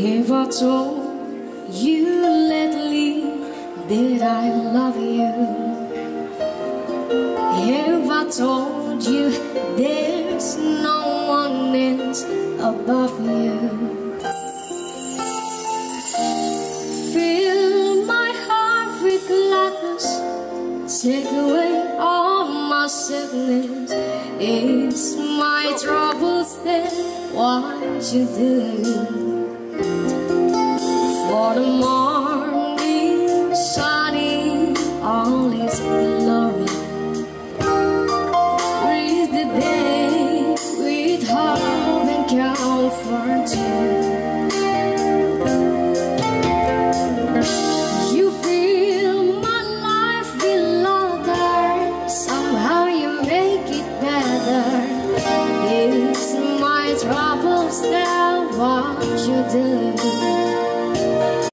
If I told you lately that I love you, if I told you there's no one else above you, fill my heart with gladness, take away all my sadness. It's my troubles that what you do. For the morning shining all its glory, breathe the day with hope and comfort too. You fill my life with laughter, somehow you make it better. It's my troubles that what you do.